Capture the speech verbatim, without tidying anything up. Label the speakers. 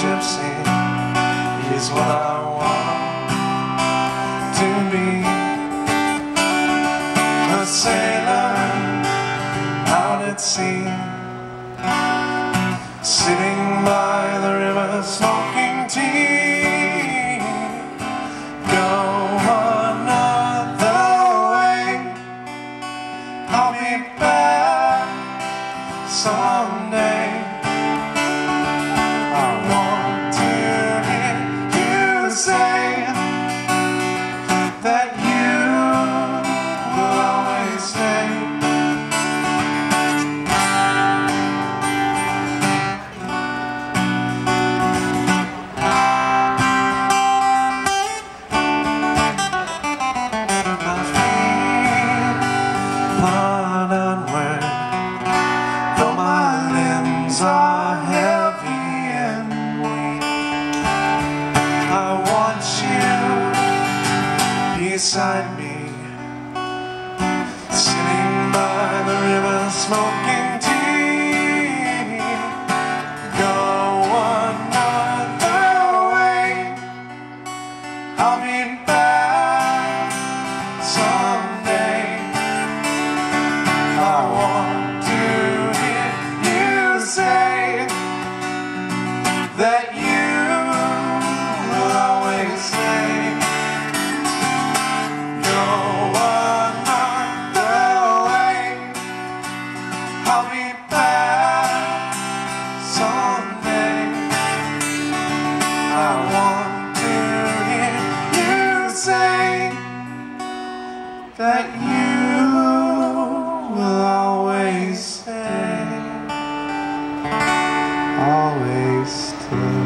Speaker 1: gypsy is what I want to be. A sailor out at sea, sitting by the river smoking tea. Go another way, I'll be back someday. I want to hear you say that you will always stay. My feet are unwear, though my limbs are heavy and weak. I want you beside me, sitting by the river smoking tea. Go another way, I'll be back someday. I want to hear you say that you will always stay. Go another way, I'll be back someday. I want to hear you say that you will always stay, always stay.